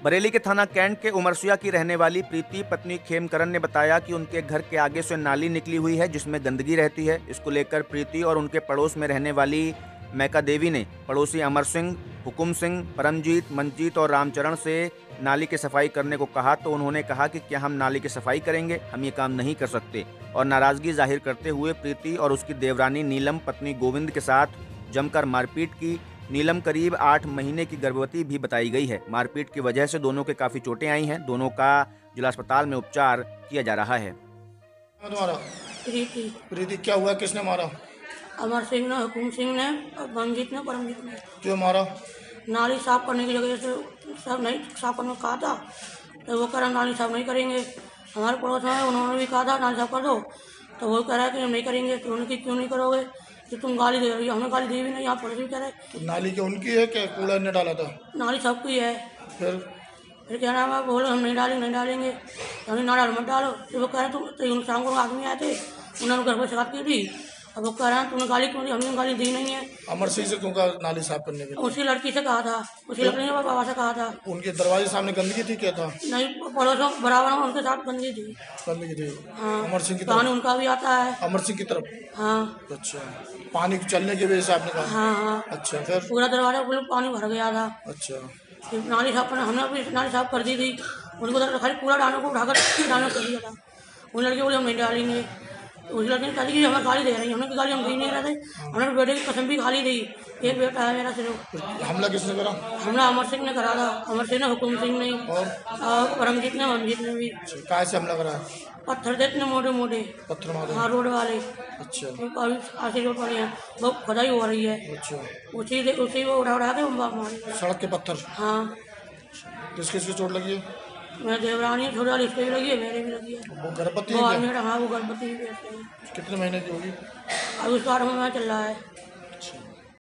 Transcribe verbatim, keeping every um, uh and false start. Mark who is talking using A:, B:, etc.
A: बरेली के थाना कैंट के उमरसिया की रहने वाली प्रीति पत्नी खेमकरण ने बताया कि उनके घर के आगे से नाली निकली हुई है जिसमें गंदगी रहती है। इसको लेकर प्रीति और उनके पड़ोस में रहने वाली मैका देवी ने पड़ोसी अमर सिंह, हुकुम सिंह, परमजीत, मंजीत और रामचरण से नाली की सफाई करने को कहा तो उन्होंने कहा कि क्या हम नाली की सफाई करेंगे, हम ये काम नहीं कर सकते। और नाराजगी जाहिर करते हुए प्रीति और उसकी देवरानी नीलम पत्नी गोविंद के साथ जमकर मारपीट की। नीलम करीब आठ महीने की गर्भवती भी बताई गई है। मारपीट की वजह से दोनों के काफी चोटें आई हैं। दोनों का जिला अस्पताल में उपचार किया जा रहा है।
B: तुम्हारा
C: प्रीति
B: प्रीति क्या हुआ, किसने मारा?
C: अमर सिंह ने, हुकुम सिंह ने, और मंजीत ने, परमजीत ने।
B: क्यों मारा?
C: नाली साफ करने की जगह से सब नहीं साफ करने को कहा था तो वो कह रहा नाली साफ नहीं करेंगे। हमारे पड़ोस में उन्होंने भी कहा था नाली साफ कर दो तो वो कह रहा है कि हम नहीं करेंगे। तो उन्होंने क्यों नहीं करोगे, तो तुम गाली दे रही हो। हमने गाली दी भी नहीं, यहाँ पड़ोस भी कह रहे।
B: तो नाली क्या उनकी है, क्या कूड़ा ने डाला था?
C: नाली सबकी है।
B: फिर
C: फिर कह रहा है बोलो हम नहीं डालेंगे नहीं डालेंगे हमने ना डालो मत डालो। तो वो कह रहे तुम तो शाम को आदमी आए थे, उन्होंने घर पर शिकायत की थी। अब वो कह रहे हैं तुमने गाली क्यों दी, हमने गाली दी नहीं है।
B: अमर सिंह से क्यों कहा नाली साफ करने के लिए?
C: उसी लड़की से कहा था, उसी लड़की ने बाबा से कहा था।
B: उनके दरवाजे सामने गंदगी थी, क्या था?
C: नहीं, पड़ोसों बराबर में उनके साथ गंदगी थी।
B: गंदगी थी।
C: हाँ,
B: अमर सिंह की
C: पानी
B: तरफ?
C: उनका भी आता है।
B: अमर सिंह की तरफ?
C: हाँ
B: अच्छा, पानी चलने की वजह से आपने कहा?
C: हाँ हाँ।
B: अच्छा, फिर?
C: पूरा दरवाजा पूरा पानी भर गया था।
B: अच्छा,
C: फिर नाली साफ करना, हमने भी नाली साफ कर दी थी। उनको तो खाली पूरा डालने को उठाकर डालना कर दिया था। उन लड़की बोले हम नहीं डालेंगे। उस लड़की ने कहा कि हमें गाली दे रही है, हमने की गाली हम दी नहीं रहे थे। हमने बेटे की कसम भी खाली दी। एक बेटा है मेरा सिर्फ।
B: हमला किसने करा?
C: हमला अमर सिंह ने करा था। अमर सिंह ने, हुकुम सिंह ने
B: और
C: और परमजीत ने, मंजीत ने भी।
B: कहाँ से हमला करा?
C: पत्थर देते ना मोटे मोटे
B: पत्थर मारे?
C: हाँ, रोड वाले।
B: अच्छा
C: आशी रोड वाले हैं, बहुत खुदाई हो रही है।
B: अच्छा,
C: उसी उसी वो उठा उठा के मारे।
B: सड़क के पत्थर?
C: हाँ,
B: किस किस को चोट लगी है?
C: मैं देवरानी छोटे वाली इसको भी लगी है, मेरे भी लगी है।
B: वो गर्भवती
C: वो
B: है
C: आदमी
B: क्या?
C: हाँ, वो गर्भवती भी है।
B: कितने महीने की होगी?
C: अब उसका आठ महीना चल रहा है।